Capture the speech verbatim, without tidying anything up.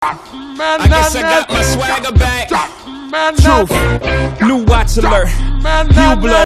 I guess I got my swagger back. Truth, new watch alert. You blow.